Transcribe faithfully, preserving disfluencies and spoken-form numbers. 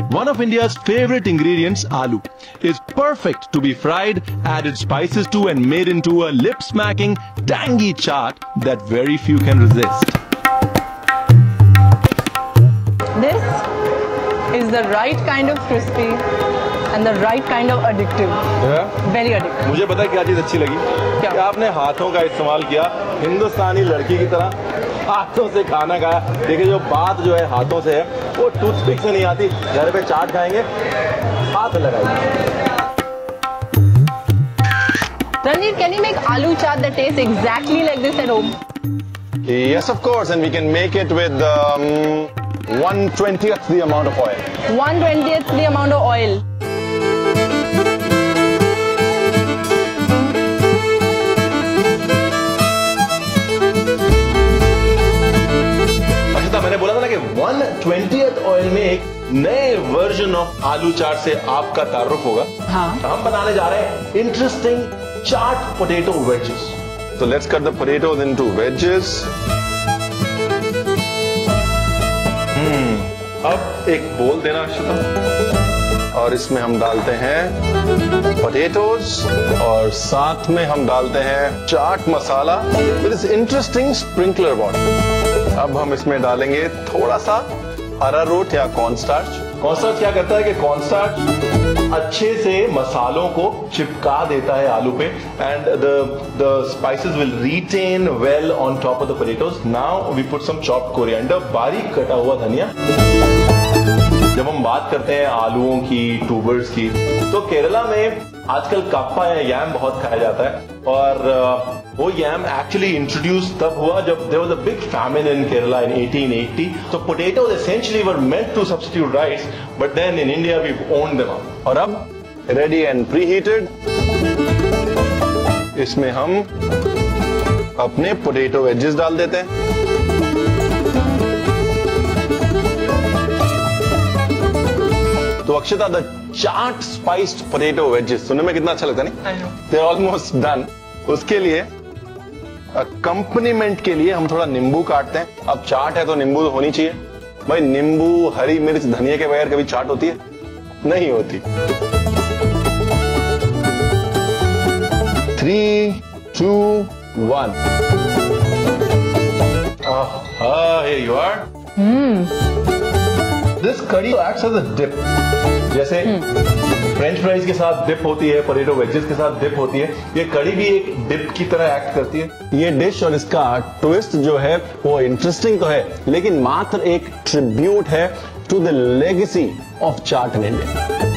One of India's favorite ingredients, aloo, is perfect to be fried, added spices to and made into a lip-smacking, tangy chaat that very few can resist. This is the right kind of crispy and the right kind of addictive. Yeah? Very addictive. मुझे पता है क्या चीज अच्छी लगी? क्या? कि आपने हाथों का इस्तेमाल किया, हिंदुस्तानी लड़की की तरह हाथों से खाना खाया। देखिए जो बात जो है हाथों से है, वो टूथपिक से नहीं आती। घर पे चाट खाएंगे, हाथ लगाइए। Ranveer, can you make aloo chaat that tastes exactly like this at home? Yes, of course, and we can make it with um, one twentieth the amount of oil. one twentieth the amount of oil. अक्षता, मैंने बोला था ना कि one twentieth oil में एक नए version of आलू चाट से आपका तारुफ होगा। हाँ। हम बनाने जा रहे हैं interesting chaat potato wedges. So let's cut the potatoes into wedges. अब एक बोल देना अक्षता, और इसमें हम डालते हैं potatoes और साथ में हम डालते हैं chaat masala with this interesting sprinkler water. अब हम इसमें डालेंगे थोड़ा सा अरारोट या कॉर्नस्टार्च। कॉर्नस्टार्च क्या करता है कि कॉर्नस्टार्च अच्छे से मसालों को चिपका देता है आलू पे, and the the spices will retain well on top of the potatoes. Now we put some chopped coriander, बारीक कटा हुआ धनिया। जब हम बात करते हैं आलूओं की, ट्यूबर्स की, तो केरला में आजकल कप्पा या यैम बहुत खाया जाता है, और वो यैम एक्चुअली इंट्रोड्यूस तब हुआ जब there was a big famine in Kerala in eighteen eighty. So potatoes essentially were meant to substitute rice, but then in India we've owned them up. और अब रेडी एंड प्री हीटेड, इसमें हम अपने potato wages डाल देते हैं। तो Akshata, the chaat spiced potato wedges सुनने में कितना अच्छा लगता है नहीं? They are almost done. उसके लिए अकम्पनीमेंट के लिए हम थोड़ा नींबू काटते हैं। अब चाट है तो नींबू तो होनी चाहिए भाई। नींबू, हरी मिर्च, धनिया के बगैर कभी चाट होती है? नहीं होती। Three two one. Ah, here you are. This curry acts as a dip. जैसे फ्रेंच फ्राइज के साथ डिप होती है, पोटैटो वेजेस के साथ डिप होती है, ये कड़ी भी एक डिप की तरह एक्ट करती है। ये डिश और इसका ट्विस्ट जो है वो इंटरेस्टिंग तो है, लेकिन मात्र एक ट्रिब्यूट है to the legacy of chaat in India.